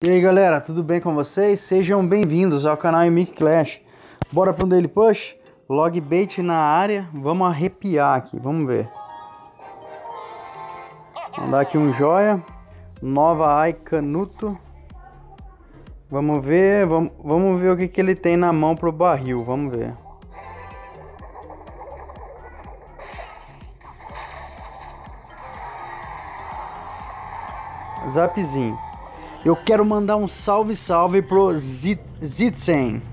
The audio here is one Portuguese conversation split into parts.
E aí galera, tudo bem com vocês? Sejam bem-vindos ao canal Mickey Clash. Bora para um Daily Push? Log bait na área, vamos arrepiar aqui, vamos ver. Vamos dar aqui um joia. Nova Ai Canuto. Vamos ver o que ele tem na mão pro barril, vamos ver. Zapzinho. Eu quero mandar um salve pro Zitzen.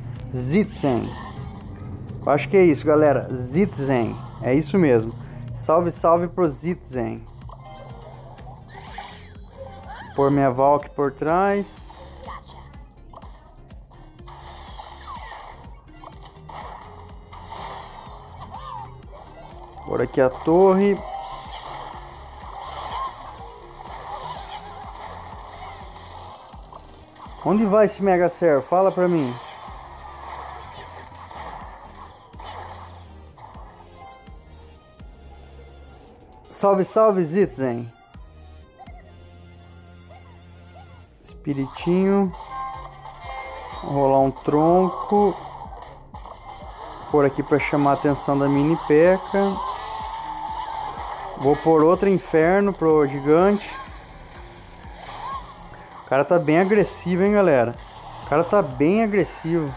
Eu acho que é isso, galera. Zitzen. É isso mesmo. Salve pro Zitzen. Pôr minha Valk por trás. Por aqui a torre. Onde vai esse Mega Servo? Fala pra mim. Salve, Zitzen. Espiritinho. Vou rolar um tronco. Por aqui pra chamar a atenção da mini P.E.K.K.A. Vou pôr outro inferno pro gigante. O cara tá bem agressivo, hein, galera? O cara tá bem agressivo.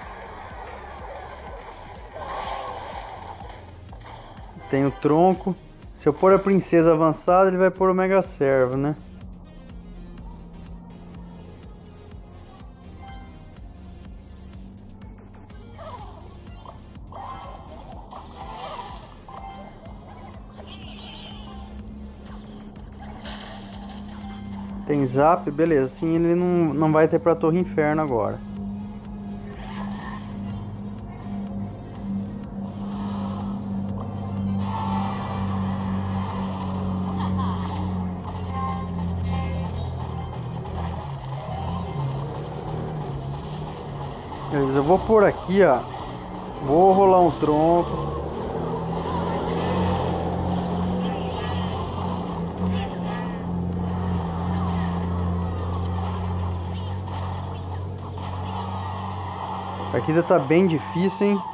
Tem o tronco. Se eu pôr a princesa avançada, ele vai pôr o Mega Servo, né? Tem zap, beleza. Assim ele não vai ter pra Torre Inferno agora. Beleza, eu vou por aqui, ó. Vou rolar um tronco. A partida tá bem difícil, hein?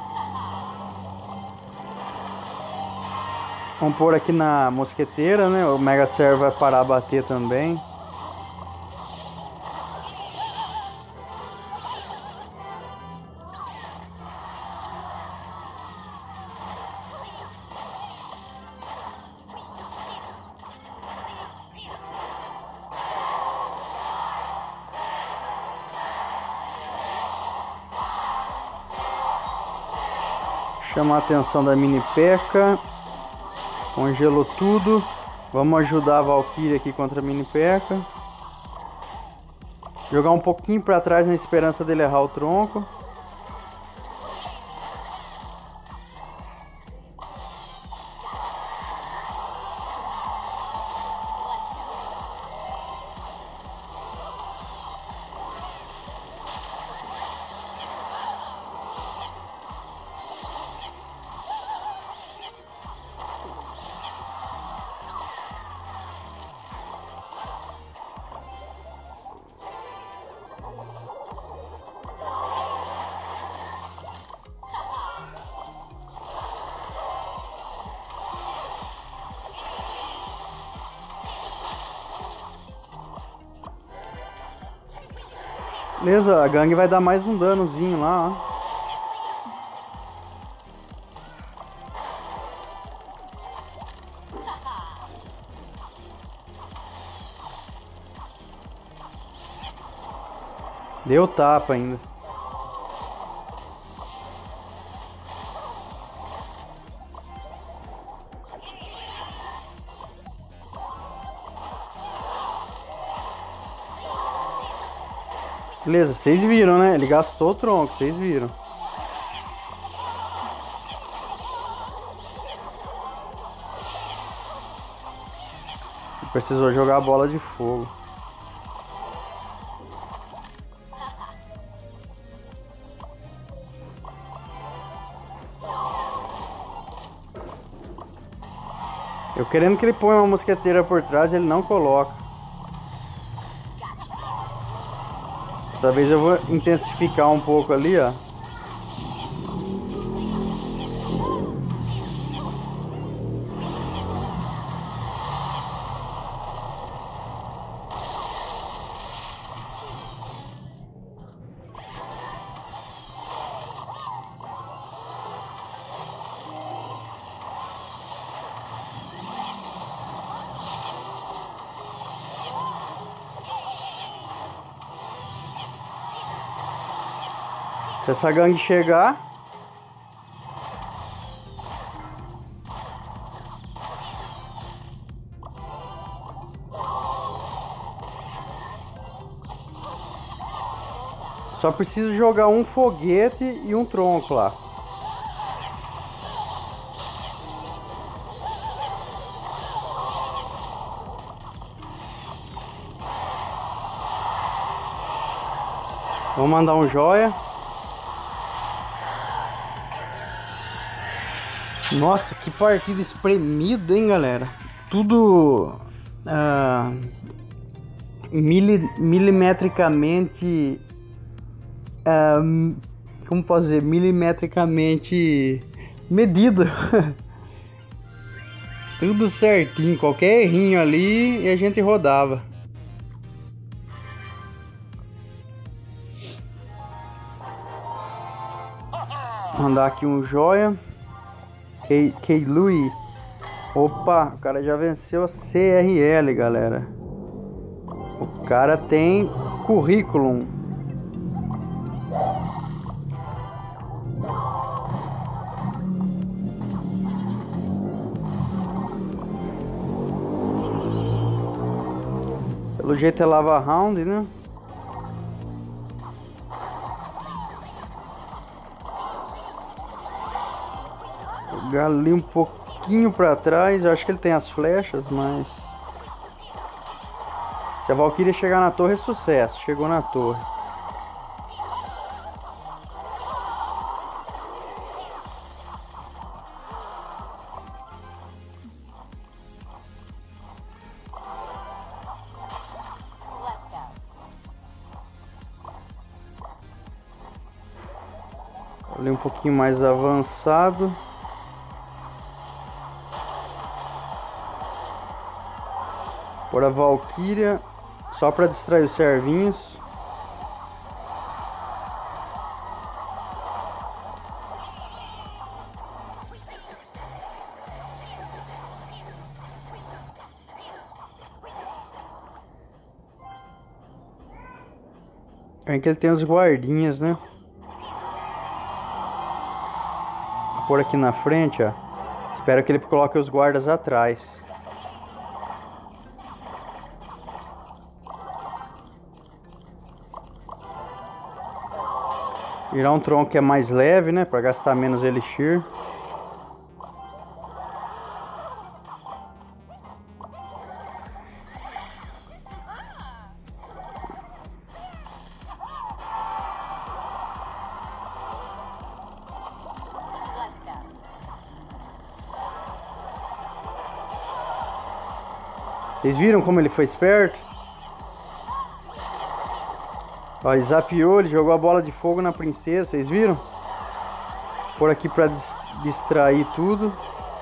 Vamos pôr aqui na mosqueteira, né? O Mega Servo vai parar a bater também. Chamar a atenção da mini P.E.K.K.A. Congelou tudo. Vamos ajudar a Valkyria aqui contra a mini P.E.K.K.A. Jogar um pouquinho para trás na esperança dele errar o tronco. Beleza, a gangue vai dar mais um danozinho lá, ó. Deu tapa ainda. Beleza, vocês viram, né? Ele gastou o tronco, vocês viram. Ele precisou jogar a bola de fogo. Eu querendo que ele ponha uma mosqueteira por trás, ele não coloca. Dessa vez eu vou intensificar um pouco ali, ó. Se essa gangue chegar, só preciso jogar um foguete e um tronco lá. Vou mandar um joia. Nossa, que partida espremida, hein, galera? Tudo milimetricamente, como posso dizer, milimetricamente medido. Tudo certinho, qualquer errinho ali e a gente rodava. Mandar aqui um joia. Keilui. Opa, o cara já venceu a CRL, galera. O cara tem currículo. Pelo jeito é lava round, né? Jogar ali um pouquinho pra trás. Eu acho que ele tem as flechas, mas se a Valkyria chegar na torre é sucesso. Chegou na torre. Ali um pouquinho mais avançado. Por a Valkyria, só para distrair os servinhos. É que ele tem os guardinhas, né? Vou pôr aqui na frente, ó. Espero que ele coloque os guardas atrás. Virar um tronco que é mais leve, né? Para gastar menos elixir. Vocês viram como ele foi esperto? Ó, ele zapiou, ele jogou a bola de fogo na princesa, vocês viram? Por aqui para distrair tudo.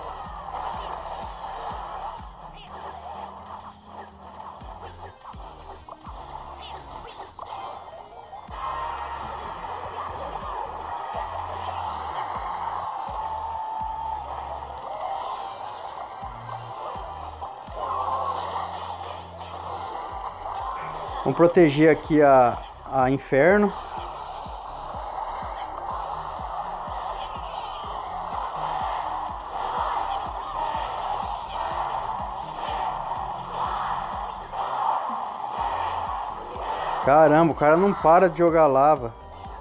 Vamos proteger aqui a Inferno. Caramba, o cara não para de jogar lava.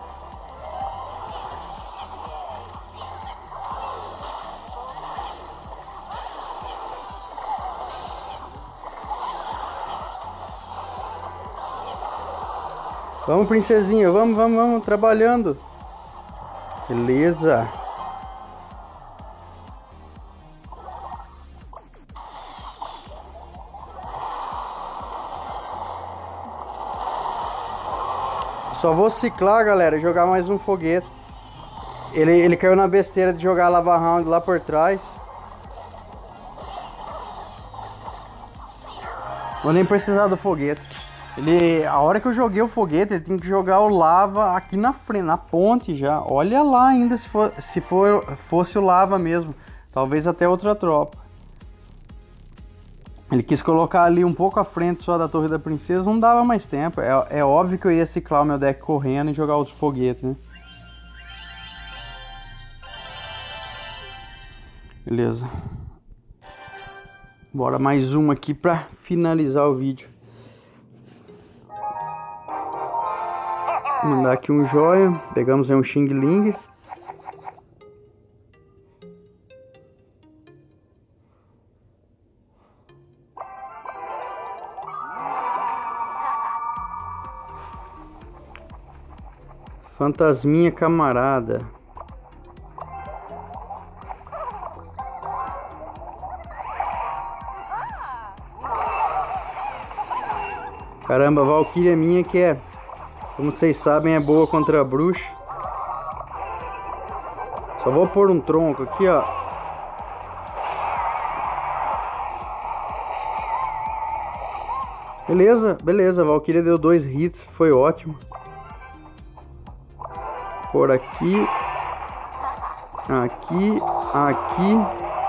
Vamos, princesinha, vamos, trabalhando. Beleza. Só vou ciclar, galera, e jogar mais um foguete. Ele caiu na besteira de jogar a lava round lá por trás. Vou nem precisar do foguete. A hora que eu joguei o foguete, ele tem que jogar o lava aqui na frente, na ponte já. Olha lá ainda se fosse o lava mesmo. Talvez até outra tropa. Ele quis colocar ali um pouco à frente só da Torre da Princesa, não dava mais tempo. É óbvio que eu ia ciclar o meu deck correndo e jogar outro foguete, né? Beleza. Bora mais uma aqui pra finalizar o vídeo. Vou mandar aqui um joia. Pegamos aí um Xing Ling. Fantasminha camarada. Caramba, a Valkyria minha que é, como vocês sabem, é boa contra a bruxa. Só vou pôr um tronco aqui, ó. Beleza, beleza. A Valkyria deu 2 hits, foi ótimo. Por aqui. Aqui. Aqui.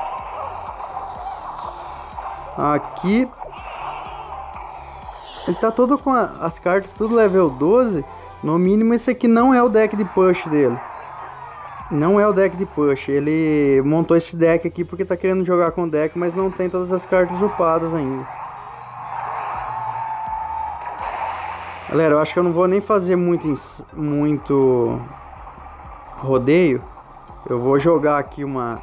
Aqui. Ele tá todo com as cartas tudo level 12. No mínimo esse aqui não é o deck de push dele. Não é o deck de push. Ele montou esse deck aqui porque tá querendo jogar com o deck, mas não tem todas as cartas upadas ainda. Galera, eu acho que eu não vou nem fazer muito rodeio. Eu vou jogar aqui uma...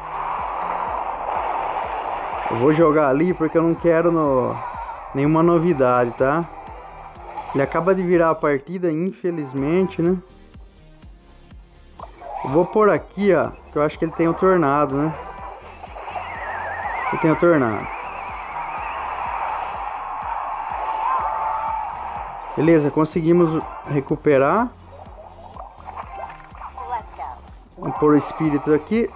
Eu vou jogar ali porque eu não quero nenhuma novidade, tá? Ele acaba de virar a partida, infelizmente, né? Eu vou por aqui, ó, que eu acho que ele tem o tornado, né? Ele tem o tornado. Beleza, conseguimos recuperar. Vamos pôr o espírito aqui.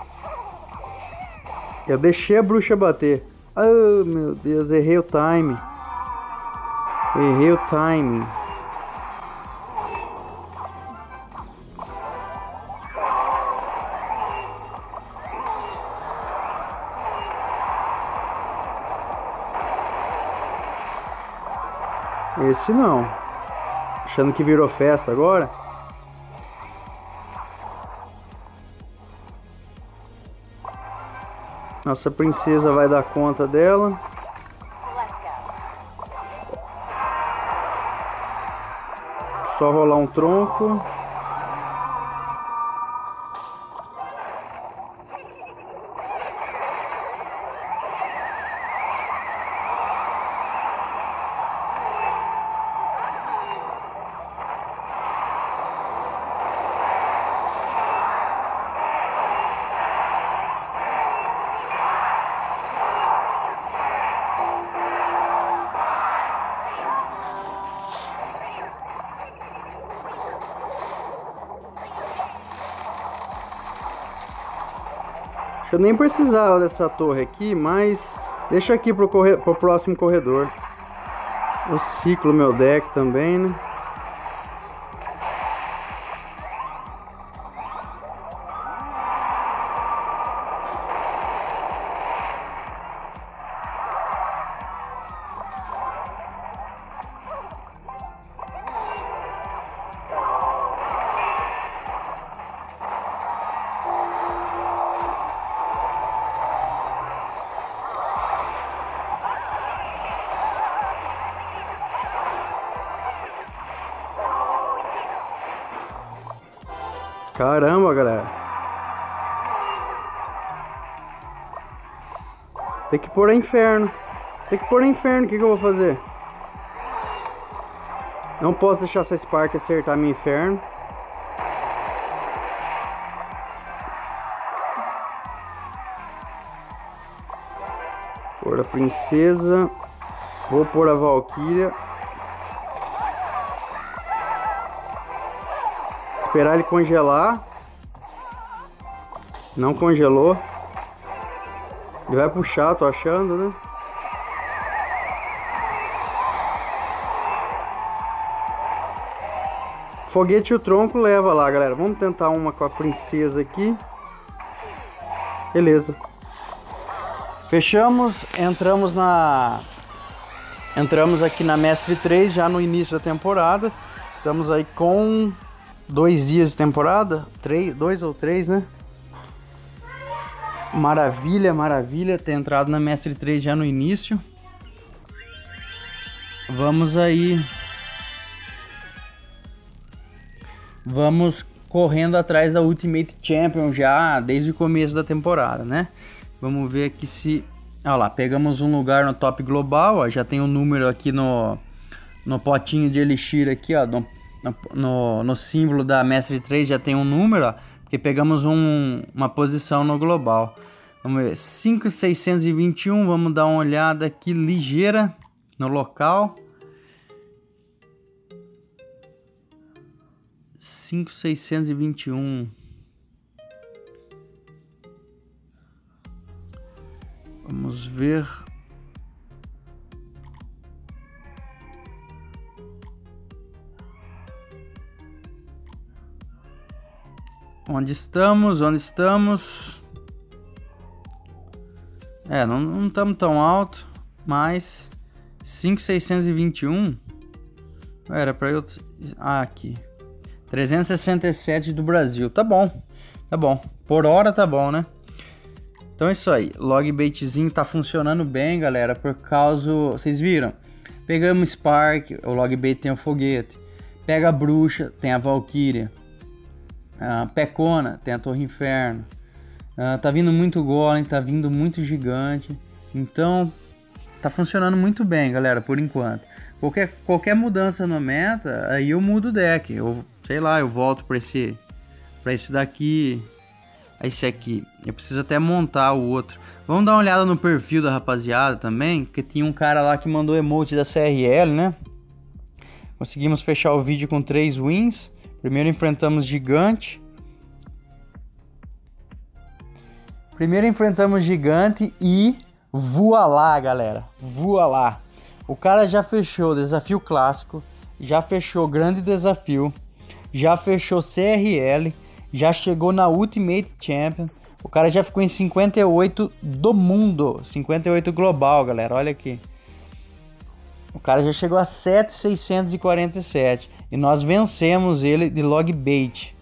Eu deixei a bruxa bater. Oh, meu Deus, errei o time. Errei o timing. Esse não. Achando que virou festa agora. Nossa princesa vai dar conta dela. Só rolar um tronco. Eu nem precisava dessa torre aqui, mas deixa aqui pro próximo corredor. Eu ciclo meu deck também, né? Caramba, galera. Tem que pôr a inferno. Tem que pôr a inferno. O que eu vou fazer? Não posso deixar essa Spark acertar minha inferno. Pôr a princesa. Vou pôr a Valkyria. esperar ele congelar. Não congelou. Ele vai puxar, tô achando, né? Foguete e o tronco leva lá, galera. Vamos tentar uma com a princesa aqui. Beleza. Fechamos, entramos aqui na Mestre 3 já no início da temporada. Estamos aí com 2 dias de temporada, 2 ou 3, né? Maravilha, maravilha ter entrado na Mestre 3 já no início. Vamos aí. Vamos correndo atrás da Ultimate Champion já desde o começo da temporada, né? Vamos ver aqui se... Olha lá, pegamos um lugar no top global, ó, já tem um número aqui no potinho de elixir aqui, ó, no símbolo da Mestre 3 já tem um número, ó, porque pegamos uma posição no global. Vamos ver, 5.621, vamos dar uma olhada aqui ligeira no local. 5.621. Vamos ver. Onde estamos? Onde estamos? Não estamos tão alto, mas 5.621. Era para eu... aqui. 367 do Brasil. Tá bom. Tá bom. Por hora tá bom, né? Então é isso aí. Logbaitzinho tá funcionando bem, galera. Por causa... Vocês viram? Pegamos Spark. O Logbait tem o foguete. Pega a bruxa. Tem a Valkyria. Pecona. Tem a Torre Inferno. Tá vindo muito Golem. Tá vindo muito Gigante. Então... Tá funcionando muito bem, galera. Por enquanto. Qualquer mudança no meta, aí eu mudo o deck. Sei lá, eu volto pra esse daqui, esse aqui. Eu preciso até montar o outro. Vamos dar uma olhada no perfil da rapaziada também, porque tinha um cara lá que mandou emote da CRL, né? Conseguimos fechar o vídeo com 3 wins. Primeiro enfrentamos Gigante. E voa lá, galera. Voa lá. O cara já fechou desafio clássico, já fechou grande desafio, já fechou CRL, já chegou na Ultimate Champion. O cara já ficou em 58 do mundo, 58 global, galera, olha aqui. O cara já chegou a 7.647 e nós vencemos ele de Logbait.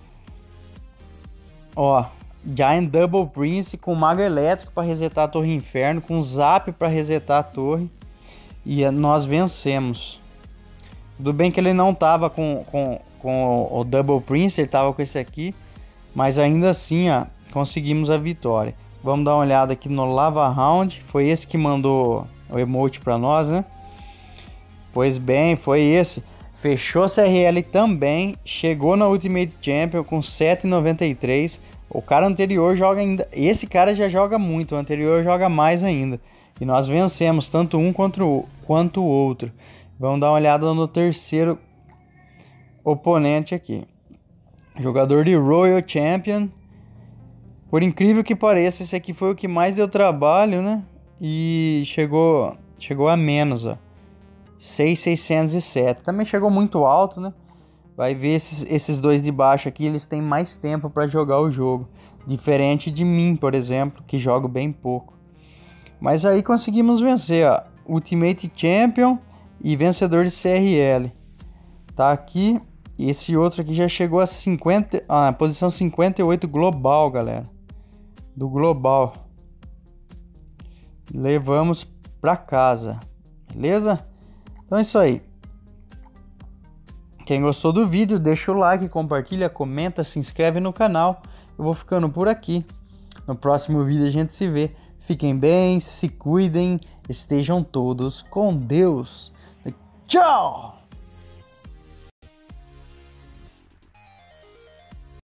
Ó, Giant Double Prince com Mago Elétrico para resetar a Torre Inferno, com Zap para resetar a torre. E nós vencemos. Tudo bem que ele não tava com o Double Prince, ele tava com esse aqui. Mas ainda assim, ó, conseguimos a vitória. Vamos dar uma olhada aqui no Lava Round. Foi esse que mandou o emote pra nós, né? Pois bem, foi esse. Fechou CRL também. Chegou na Ultimate Champion com 7.93. O cara anterior joga ainda... Esse cara já joga muito, o anterior joga mais ainda. E nós vencemos tanto um quanto o outro. Vamos dar uma olhada no terceiro oponente aqui. Jogador de Royal Champion. Por incrível que pareça, esse aqui foi o que mais deu trabalho, né? E chegou a menos, ó. 6.607. Também chegou muito alto, né? Vai ver esses dois de baixo aqui, eles têm mais tempo para jogar o jogo. Diferente de mim, por exemplo, que jogo bem pouco. Mas aí conseguimos vencer, ó, Ultimate Champion e vencedor de CRL. Tá aqui. E esse outro aqui já chegou a posição 58 global, galera. Do global. Levamos pra casa. Beleza? Então é isso aí. Quem gostou do vídeo, deixa o like, compartilha, comenta, se inscreve no canal. Eu vou ficando por aqui. No próximo vídeo a gente se vê. Fiquem bem, se cuidem, estejam todos com Deus. Tchau!